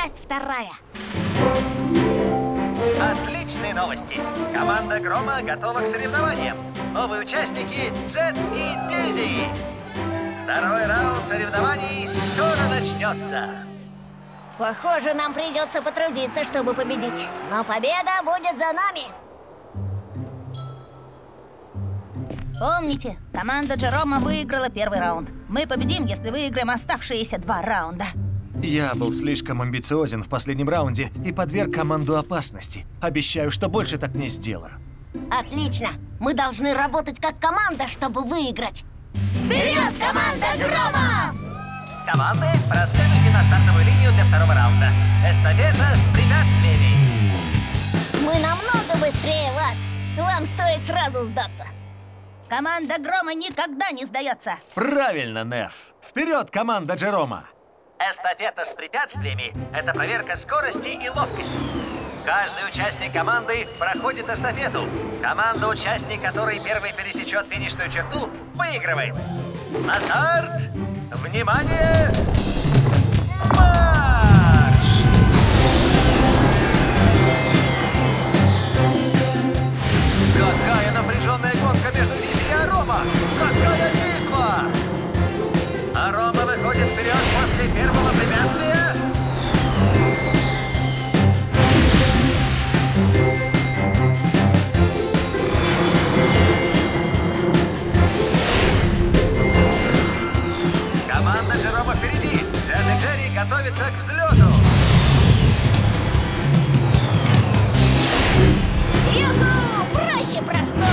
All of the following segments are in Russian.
часть вторая. Отличные новости! Команда Грома готова к соревнованиям. Новые участники Джет и Дейзи. Второй раунд соревнований скоро начнется. Похоже, нам придется потрудиться, чтобы победить. Но победа будет за нами. Помните, команда Джерома выиграла первый раунд. Мы победим, если выиграем оставшиеся 2 раунда. Я был слишком амбициозен в последнем раунде и подверг команду опасности. Обещаю, что больше так не сделаю. Отлично! Мы должны работать как команда, чтобы выиграть. Вперед, команда Грома! Команды, проследуйте на стартовую линию для второго раунда. Эстафета с препятствиями. Мы намного быстрее вас. Вам стоит сразу сдаться. Команда Грома никогда не сдается. Правильно, Неф. Вперед, команда Джерома! Эстафета с препятствиями – это проверка скорости и ловкости. Каждый участник команды проходит эстафету. Команда-участник, который первый пересечет финишную черту, выигрывает. На старт! Внимание! Марш! Какая напряженная гонка между Дизи и Арома! Какая битва! Арома выходит вперед после первого препятствия. Команда Джерома впереди. Джет и Джерри готовятся к взлету. Юху! Проще простого!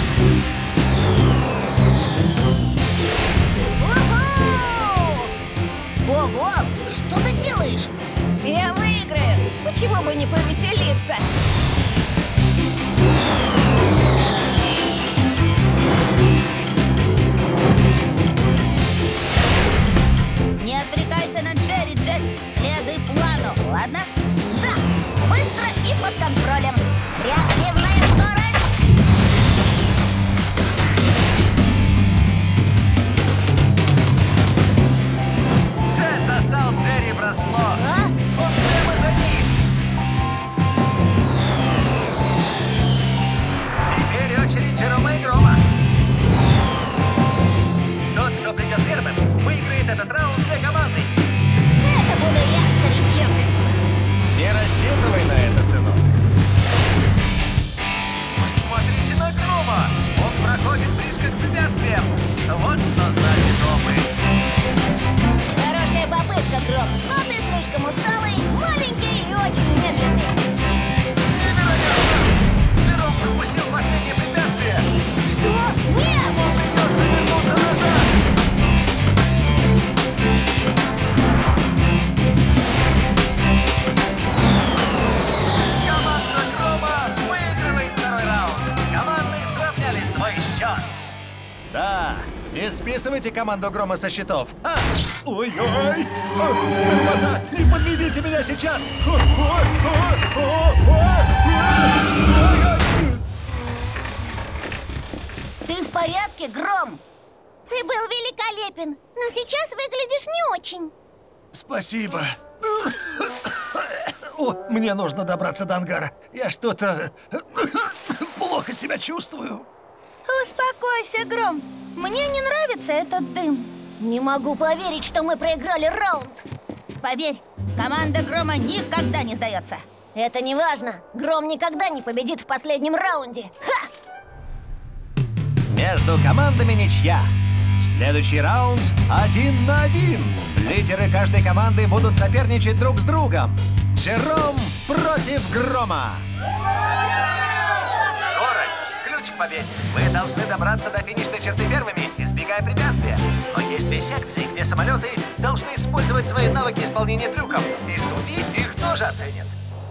Ого, что ты делаешь? Я выиграю! Почему бы не повеселиться? Не отвлекайся на Джерри, Джет. Следуй плану, ладно? Да! Быстро и под контролем. Реактивная скорость! Джет застал Джерри врасплох. Он прямо за ним. Теперь очередь Джерома и Грома. Тот, кто придет первым, выиграет этот раунд для команды. Это буду я, старичок. Не рассчитывай на это, сынок. Посмотрите на Грома. Он проходит близко к препятствиям. Вот что значит опыт. Хорошая попытка, Гром. Но ты слишком усталый, маленький и очень медленный. Невероятно! Джером пропустил последнее препятствие. Что? Нет! Ему придется вернуться назад. Команда Грома выигрывает второй раунд. Команды сравняли свой счет. Да, не списывайте команду Грома со счетов. Ой-ой! Тормоза! Не подведите меня сейчас! Ты в порядке, Гром? Ты был великолепен, но сейчас выглядишь не очень. Спасибо. О, мне нужно добраться до ангара. Я что-то плохо себя чувствую. Успокойся, Гром. Мне не нравится этот дым. Не могу поверить, что мы проиграли раунд. Поверь, команда Грома никогда не сдается. Это не важно. Гром никогда не победит в последнем раунде. Ха! Между командами ничья. Следующий раунд 1 на 1. Лидеры каждой команды будут соперничать друг с другом. Джером против Грома. Скорость – ключ к победе. Вы должны добраться до финишной черты первыми, избегая препятствия. Но есть 2 секции, где самолеты должны использовать свои навыки исполнения трюков. И судьи их тоже оценят.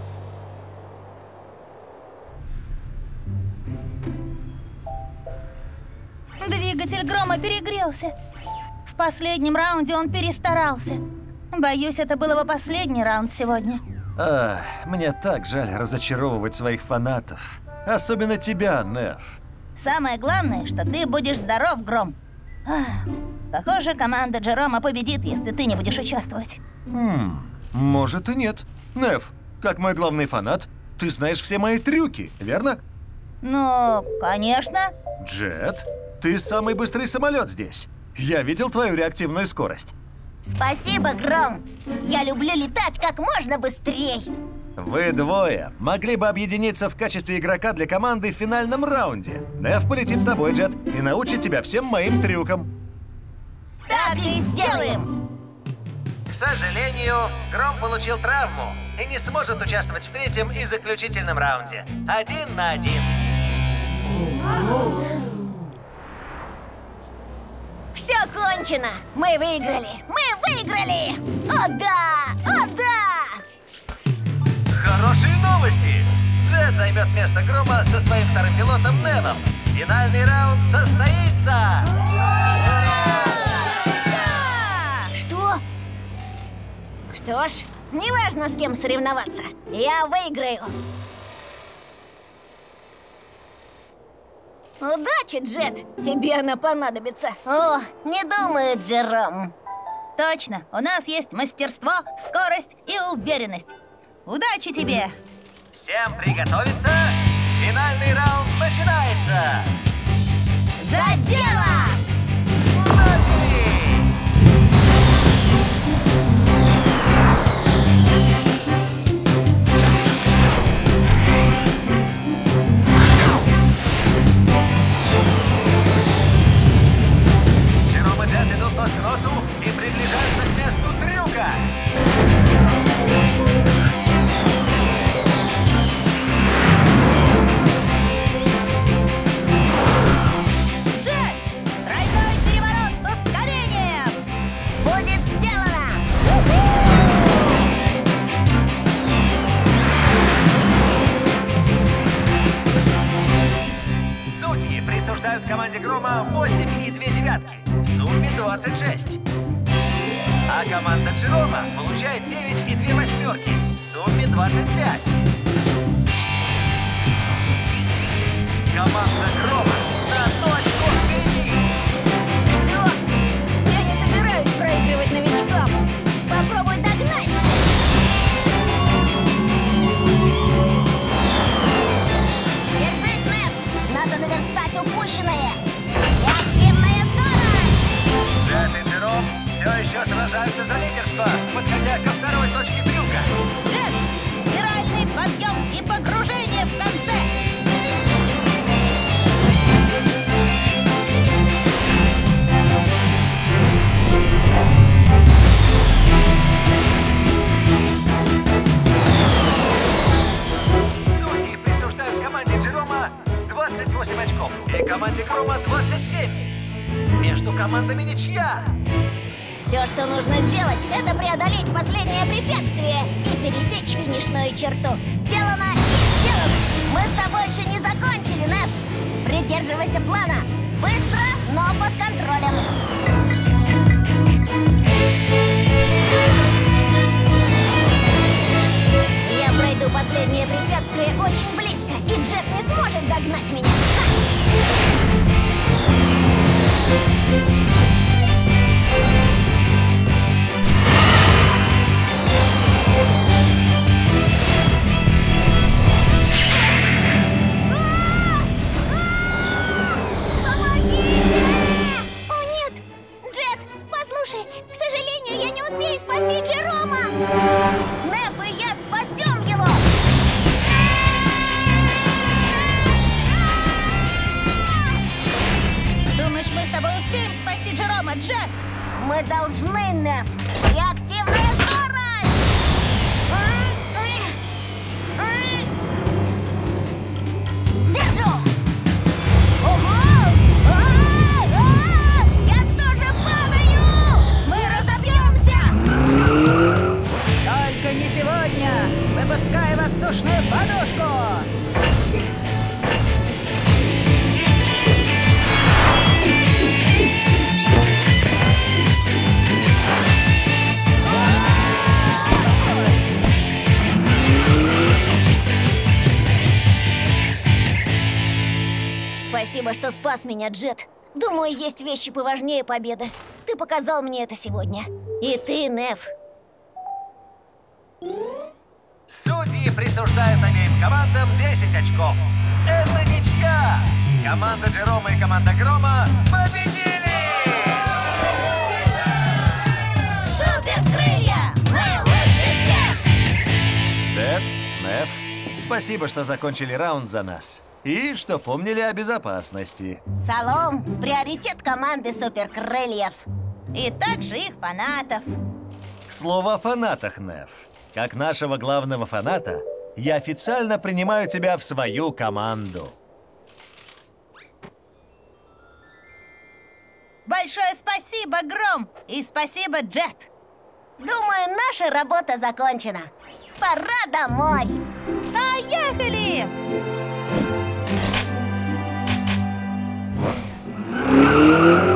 Двигатель Грома перегрелся. В последнем раунде он перестарался. Боюсь, это был его последний раунд сегодня. Мне так жаль разочаровывать своих фанатов. Особенно тебя, Неф. Самое главное, что ты будешь здоров, Гром. Похоже, команда Джерома победит, если ты не будешь участвовать. Может и нет. Неф, как мой главный фанат, ты знаешь все мои трюки, верно? Ну, конечно. Джет, ты самый быстрый самолет здесь. Я видел твою реактивную скорость. Спасибо, Гром. Я люблю летать как можно быстрее. Вы двое могли бы объединиться в качестве игрока для команды в финальном раунде. Неф полетит с тобой, Джет, и научит тебя всем моим трюкам. Так и сделаем. К сожалению, Гром получил травму и не сможет участвовать в третьем и заключительном раунде. 1 на 1. Все кончено. Мы выиграли. Мы выиграли. О да! О да! Хорошие новости! Джет займет место Грома со своим вторым пилотом Невом. Финальный раунд состоится! Что? Что ж, неважно, с кем соревноваться. Я выиграю. Удачи, Джет! Тебе она понадобится. О, не думаю, Джером. Точно, у нас есть мастерство, скорость и уверенность. Удачи тебе! Всем приготовиться! Финальный раунд начинается! За дело! Начали! Джером и Джет идут нос к носу и приближаются к месту трюка. Джет! Тройной переворот с ускорением! Будет сделано! Судьи присуждают команде Грома 8,2 в сумме 26. А команда Джерома получает 9,2 в сумме 25. Команда Грома на 1 очко впереди. Что? Я не собираюсь проигрывать новичкам. Попробуй догнать. Держись, Нэп. Надо наверстать упущенное. Реактивная скорость. Джет и Джером все еще сражаются за лидерство, подходя ко второй точке трюка. Джет! Спиральный подъем и погружение в конце! Судьи присуждают команде Джерома 28 очков и команде Грома 27. Между командами ничья. Все, что нужно сделать, это преодолеть последнее препятствие и пересечь финишную черту. Сделано и сделано. Мы с тобой еще не закончили, Нэп. Придерживайся плана. Быстро, но под контролем. Я пройду последнее препятствие очень близко, и Джет не сможет догнать меня. Помогите! О, нет! Джет, послушай, к сожалению, я не успею спасти Джерома! Нэп и я спасем его! Думаешь, мы с тобой успеем спасти Джерома, Джет? Мы должны, Нэп! Реактивная скорость! Держу! Ого! Я тоже падаю! Мы разобьемся! Только не сегодня! Выпускай воздушную подушку! Спасибо, что спас меня, Джет. Думаю, есть вещи поважнее победы. Ты показал мне это сегодня. И ты, Нэф. Судьи присуждают обеим командам 10 очков. Это ничья! Команда Джерома и команда Грома победили! Суперкрылья! Мы лучше всех! Джет, Неф, спасибо, что закончили раунд за нас. И что помнили о безопасности. Салом, приоритет команды суперкрыльев. И также их фанатов. К слову о фанатах, Неф. Как нашего главного фаната, я официально принимаю тебя в свою команду. Большое спасибо, Гром! И спасибо, Джет! Думаю, наша работа закончена. Пора домой. Поехали!